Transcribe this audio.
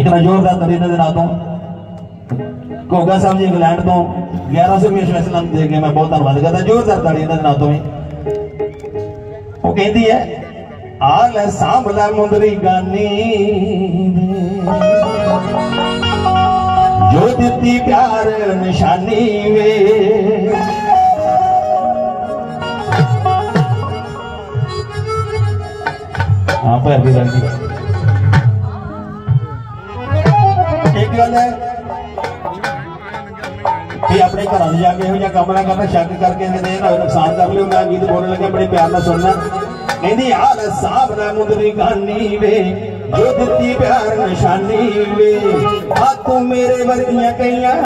एक ना जोरदार ताली इन्हां दे नाल तो घोगा साहब जी इंग्लैंड तो 1100 स्पेशल दे के मैं बहुत धन्यवाद करता। जोरदार ताली इन्हां दे नाल तो वो कहती है आ ले सांभला मुंदरी गानी जो दिती प्यार निशानी वे हाँ पैर भी लगी। एक गल है कि अपने घर जाके यह काम ना करना, शक करके नुकसान कर लियो। मैं गीत बोलने लगे बड़े प्यार ना सुनना। कहती हाल साहब ना मुंदरी गानी वे जो दिती प्यार निशानी वे आ तू मेरे वर्गियां कईयां